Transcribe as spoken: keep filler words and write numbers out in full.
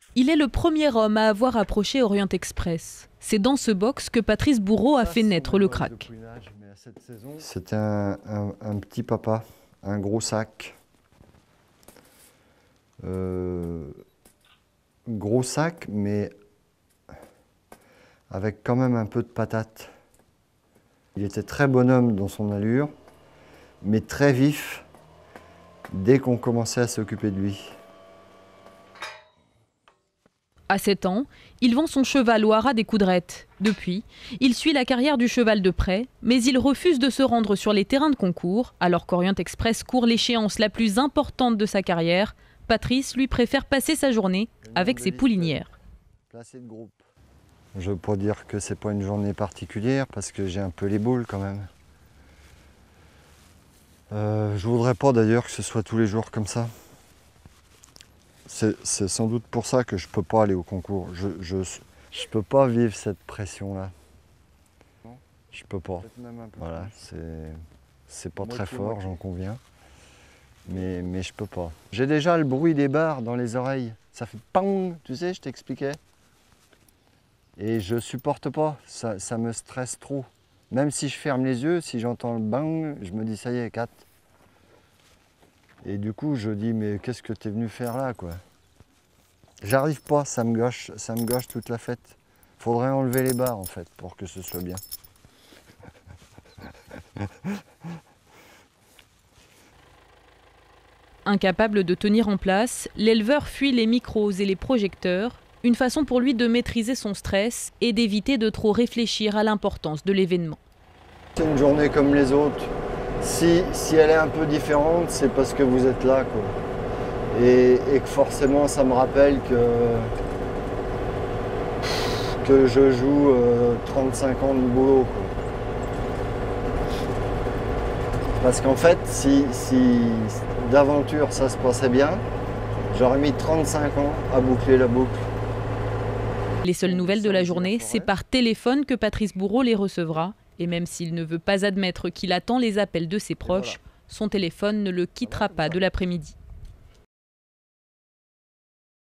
Il est le premier homme à avoir approché Orient Express. C'est dans ce box que Patrice Bourreau a fait naître le crack. C'était un, un, un petit papa, un gros sac. Euh, gros sac, mais avec quand même un peu de patate. Il était très bonhomme dans son allure, mais très vif dès qu'on commençait à s'occuper de lui. À sept ans, il vend son cheval au haras des Coudrettes. Depuis, il suit la carrière du cheval de près, mais il refuse de se rendre sur les terrains de concours. Alors qu'Orient Express court l'échéance la plus importante de sa carrière, Patrice lui préfère passer sa journée avec ses poulinières. Je peux dire que c'est pas une journée particulière parce que j'ai un peu les boules quand même. Euh, je voudrais pas d'ailleurs que ce soit tous les jours comme ça. C'est sans doute pour ça que je peux pas aller au concours. Je, je, je peux pas vivre cette pression-là. Je peux pas. Voilà, c'est pas très fort, j'en conviens. Mais, mais je peux pas. J'ai déjà le bruit des barres dans les oreilles. Ça fait pang, tu sais, je t'expliquais. Et je supporte pas, ça, ça me stresse trop. Même si je ferme les yeux, si j'entends le bang, je me dis ça y est, Kat. Et du coup, je dis, mais qu'est-ce que tu es venu faire là, quoi? J'arrive pas, ça me gâche, ça me gâche toute la fête. Faudrait enlever les barres, en fait, pour que ce soit bien. Incapable de tenir en place, l'éleveur fuit les micros et les projecteurs, une façon pour lui de maîtriser son stress et d'éviter de trop réfléchir à l'importance de l'événement. C'est une journée comme les autres. Si, si elle est un peu différente, c'est parce que vous êtes là, quoi. Et, et que forcément, ça me rappelle que, que je joue euh, trente-cinq ans de boulot, quoi. Parce qu'en fait, si, si d'aventure ça se passait bien, j'aurais mis trente-cinq ans à boucler la boucle. Les seules nouvelles de la journée, c'est par téléphone que Patrice Bourreau les recevra. Et même s'il ne veut pas admettre qu'il attend les appels de ses proches, son téléphone ne le quittera pas de l'après-midi.